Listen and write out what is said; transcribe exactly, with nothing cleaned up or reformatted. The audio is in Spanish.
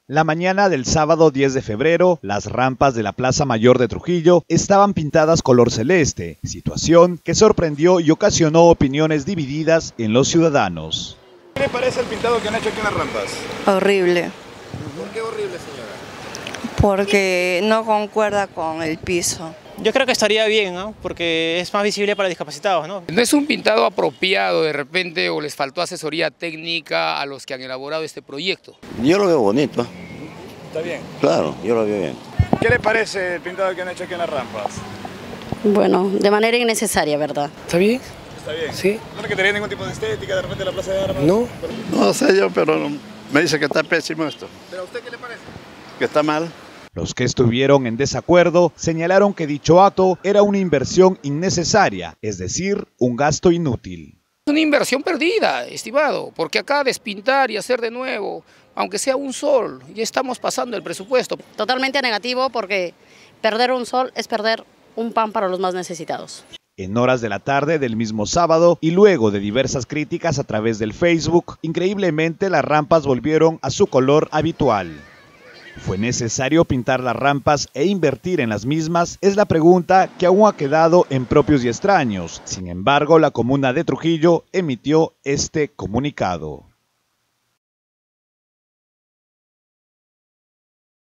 La mañana del sábado diez de febrero, las rampas de la Plaza Mayor de Trujillo estaban pintadas color celeste, situación que sorprendió y ocasionó opiniones divididas en los ciudadanos. ¿Qué le parece el pintado que han hecho aquí en las rampas? Horrible. ¿Por qué horrible, señora? Porque no concuerda con el piso. Yo creo que estaría bien, ¿no? Porque es más visible para discapacitados, ¿no? No es un pintado apropiado de repente o les faltó asesoría técnica a los que han elaborado este proyecto. Yo lo veo bonito. ¿Está bien? Claro, yo lo veo bien. ¿Qué le parece el pintado que han hecho aquí en las rampas? Bueno, de manera innecesaria, ¿verdad? ¿Está bien? ¿Está bien? Sí. ¿No le quitaría ningún tipo de estética de repente la Plaza de Armas? No. No sé yo, pero me dice que está pésimo esto. ¿Pero a usted qué le parece? Que está mal. Los que estuvieron en desacuerdo señalaron que dicho acto era una inversión innecesaria, es decir, un gasto inútil. Es una inversión perdida, estimado, porque acá despintar y hacer de nuevo, aunque sea un sol, ya estamos pasando el presupuesto. Totalmente negativo porque perder un sol es perder un pan para los más necesitados. En horas de la tarde del mismo sábado y luego de diversas críticas a través del Facebook, increíblemente las rampas volvieron a su color habitual. ¿Fue necesario pintar las rampas e invertir en las mismas? Es la pregunta que aún ha quedado en propios y extraños. Sin embargo, la comuna de Trujillo emitió este comunicado.